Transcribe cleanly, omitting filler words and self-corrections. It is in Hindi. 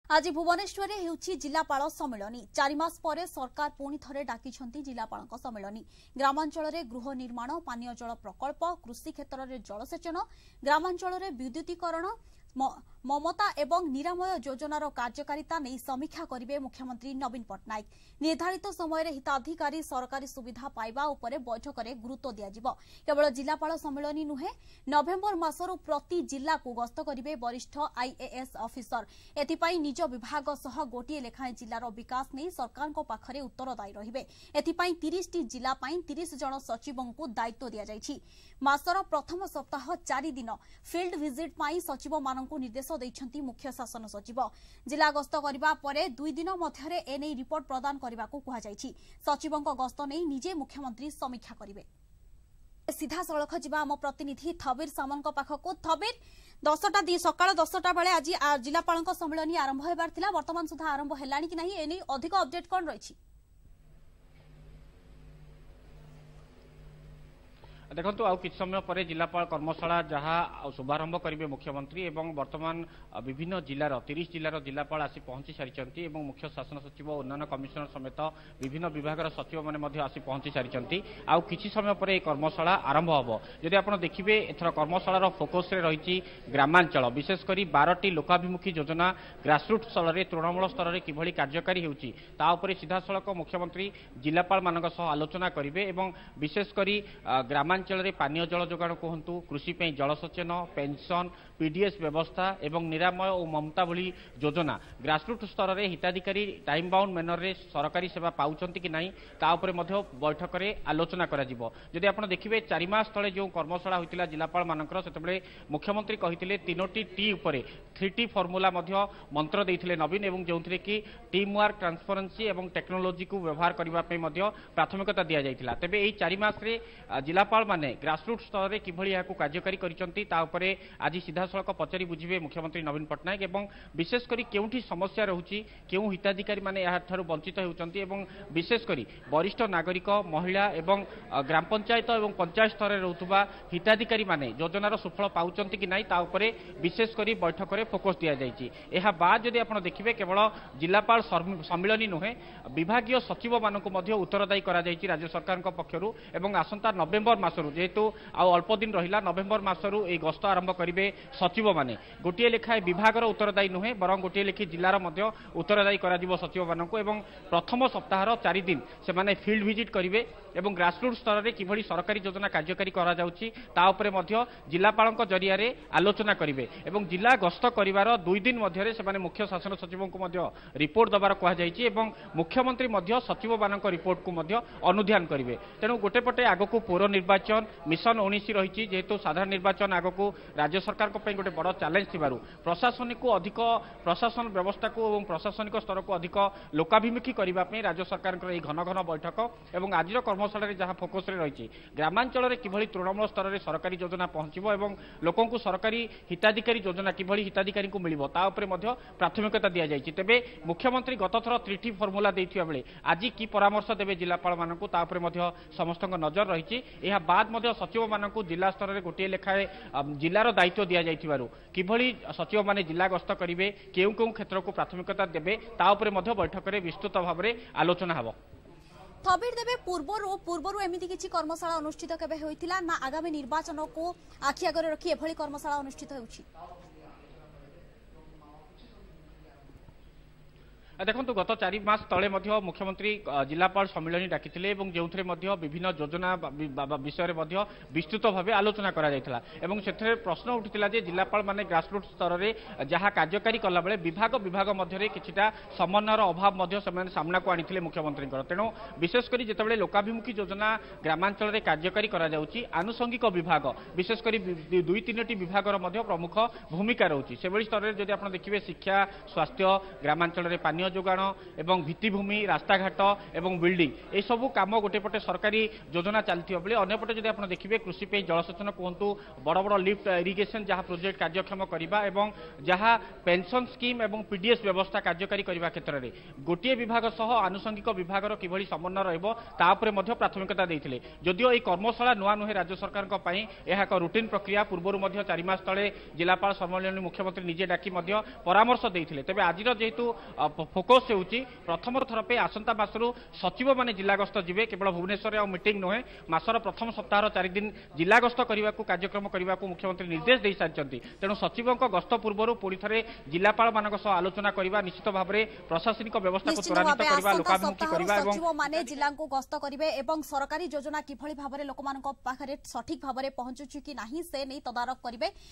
आज भुवनेश्वर होउछि जिलापाल सम्मेलनी 4 मास पर सरकार पुणी थरे डाकिछंती जिलापाल सम्मेलनी ग्रामांचल रे गृह निर्माण पानीय जल प्रकल्प कृषि क्षेत्र में जलसेचन ग्रामांचल रे विद्युतीकरण ममता एवं निरामय योजनार कार्यकारिता नहीं समीक्षा करेंगे मुख्यमंत्री नवीन पट्टनायक निर्धारित समय हिताधिकारी सरकारी सुविधा पाइबा उपरे बैठक में गुरुत्व दिज्व केवल जिलापाल सम्मेलनी नुहे नवेम्बर मासर प्रति जिला को गस्त करेंगे वरिष्ठ आईएएस अफिसर एथिपाई निज विभाग सह गोटे लेखाएं जिलार विकास नहीं सरकार पाखरे उत्तरदायी रहिबे एथिपाई 30 टी जिला 30 जन सचिवों को दायित्व दिया जायछि मासर प्रथम सप्ताह 4 दिन फील्ड विजिट पाई सचिव माननकु निर्देश दैछंती मुख्य शासन सचिव जिला गस्त करबा परे 2 दिन मध्यरे एनै रिपोर्ट प्रदान करबाकू कुहा जायछि सचिवों गस्त नै निजे मुख्यमंत्री समीक्षा करिवे सीधा सड़क जीवा आम प्रतिनिधि थबीर सामन पाखक थबीर 10टा सकाळ 10टा बेले आज जिलापाल सम्मेलन आरंभ होबार थिला वर्तमान सुधा आरंभ हेलानी कि नाही एनै अधिक अपडेट कोन रहिछि देखो आउ कि समय पर जिलापाल कर्मशाला जहाँ शुभारंभ करेंगे मुख्यमंत्री एवं वर्तमान विभिन्न जिलार 30 जिलार जिलापाल आसी पहुंची सारी मुख्य शासन सचिव उन्नयन कमिशनर समेत विभिन्न विभाग सचिव मैंने आसी पहुंची सारी आउ कि समय पर यह कर्मशाला आरंभ हम जदि आप देखिए एथर कर्मशालार फोकस रही ग्रामांचल विशेषकर 12टी लोकाभिमुखी योजना ग्रासरूट स्तर में तृणमूल स्तर में किभली कार्यकारी होउछि सीधा सड़क मुख्यमंत्री जिलापाल मान आलोचना करेंगे विशेषकर ग्रामांचल पानीय जल जोगाण कहतु कृषि जलसेचन पेंशन पीडीएस व्यवस्था एवं निरामय और ममता भली योजना ग्रासरूट स्तर में हिताधिकारी टाइम बाउंड मैनर रे सरकारी सेवा पाउछंती कि नहीं ताऊपर बैठक में आलोचना करी आप देखिए 4 मास तले जो कर्मशाला होता जिलापाल मानकर से मुख्यमंत्री कही 3टी टी उपरे 3T फर्मुला मंत्र देते नवीन एवं जो कि टीम वर्क ट्रांसपेरेंसी और टेक्नोलोजी को व्यवहार करने प्राथमिकता दि जाता तेज यही 4 मास जिलापाल माने ग्रासरूट स्तर में किभली यहाँ कार्यकारी करिसंती आज सीधा सड़क पचारि बुझे मुख्यमंत्री नवीन पट्टनायक एवं विशेषकर केउठी समस्या रहुची केउ हिताधिकारी माने याठारु वंचित होउचंती एवं विशेषकर वरिष्ठ नागरिक महिला एवं ग्राम पंचायत एवं पंचायत स्तर में रहउतबा हिताधिकारी माने योजनार सुफल पाउचंती कि नाही ता उपरे विशेषकर बैठक में फोकस दिया जायछि एहा बाद जदि आपण देखिबे केवल जिलापाल सम्मेलनी नुहे विभागीय सचिव मानकु मध्ये उत्तरदायी करा जायछि राज्य सरकार पक्षरु एवं आसंता नवेम्बर मासरु जेहेतु आउ अल्प दिन रहिला नवेम्बर मासरु ए गस्त आरंभ करिवे सचिव माने गोटे लेखाए विभागर उत्तरदायी नुहे बरं गोटे लेखि जिलार मध्य उत्तरदायी करा जिवो सचिव मानकु एवं प्रथम सप्ताहर 4 दिन से माने फील्ड विजिट करिवे एवं ग्रासरूट स्तर में किभली सरकारी योजना कार्यकारी करा जाउछि ता उपरे मध्य जिलापालक जरिया रे आलोचना करिवे एवं जिला गस्त करिवार 2 दिन मध्य से माने मुख्य शासन सचिवों को मध्य रिपोर्ट दबार कहा जायछि एवं मुख्यमंत्री मध्य सचिव मानक रिपोर्ट को मध्य अनुध्यान करिवे तेणु गोटे पटे आगको पौर निर्वाचन मिशन 19 रही जेहेतु साधारण निर्वाचन आगको राज्य सरकार गोटे बड़ चैलेंज थिबारु प्रशासनिक को अधिक प्रशासन व्यवस्था को और प्रशासनिक स्तर को अधिक लोकाभिमुखी करने राज्य सरकार घन घन बैठक और आज कर्मशाला जहाँ फोकस रही ग्रामांचल किभली तृणमूल स्तर में सरकारी योजना पहुंचब और लोकों को सरकारी हिताधिकारी योजना किभली हिताधिकारी को मिलिबो ता उपरे मध्य प्राथमिकता दि जायछि तेबे मुख्यमंत्री गत थर 3T फर्मुला देथिया बेले आज की परामर्श देबे जिलापाल मानकु ता उपरे मध्य समस्त नजर रही यह बाद मध्य सचिव मानकु जिला स्तर में गोटे लेखाए जिलार दायित्व दि जाइथिबारु किभली सचिव माने जिला गस्त करिवे केउ केउ क्षेत्र को प्राथमिकता देबे ता उपरे मध्य बैठक में विस्तृत भाव में आलोचना हबो थबीर देवे पूर्वर एमती किसी कर्मशाला अनुष्ठित केबे होइतिला ना आगामी निर्वाचन को आखि आगे रखी एभली कर्मशाला अनुष्ठित होउछि देखो गत 4 मास तले मुख्यमंत्री जिलापाल सम्मेलन डाकी जो विभिन्न योजना विषय में विस्तृत भाव आलोचना कर प्रश्न उठिला जिलापाल माने ग्रासरूट स्तर में जहाँ कार्यकारी कला बेले विभाग मध्य किछिटा समन्वयर अभाव सामना को आनी मुख्यमंत्री तेणु विशेषकर जिते लोकाभिमुखी योजना ग्रामांचल में कार्यकारी आनुषंगिक विभाग विशेषकर 2-3टी विभागर प्रमुख भूमिका रोचे से स्तर में जब आप देखिए शिक्षा स्वास्थ्य ग्रामांचल में पानी पानी जोगाण एवं भित्तिभूमि रास्ताघाट एवं बिल्डिंग ए सब काम गोटे पटे सरकारी योजना चलती बेले अंपटे जब आप देखिए कृषि पे जलसेचन कहतु बड़ बड़ लिफ्ट इरिगेशन जहाँ प्रोजेक्ट कार्यक्षम करने और जहाँ पेंशन स्कीम एवं पीडीएस व्यवस्था कार्यकारी करने क्षेत्र में गोटे विभाग सह आनुषंगिक विभाग किभली समन्वय रही प्राथमिकता देते जदिओ ये कर्मशाला नुआ नुहे राज्य सरकार एक रुटीन प्रक्रिया पूर्व 4 मास तले जिलापाल सम्मेलन मुख्यमंत्री निजे डाकी परामर्श देते तेज आज जेहेतु फोकस होची प्रथम थर पे आसंता मासरू सचिव माने जिला गस्त जीवे केवल भुवनेश्वर मीटिंग नुहे मासर प्रथम सप्ताह 4 दिन जिला गस्त करने को कार्यक्रम करने को मुख्यमंत्री निर्देश दे सारी तेणु सचिवों गस्त पूर्व पुणी थे जिलापाल मान आलोचना करने निश्चित भाव में प्रशासनिक व्यवस्था को त्वरान्वित करने लोकाभिमुखी करने जिला को गस्त करेंगे और सरकारी योजना किभली भाव में लोक सठिक भाव में पहुंचुची कि नहीं से नहीं तदारख करेंगे।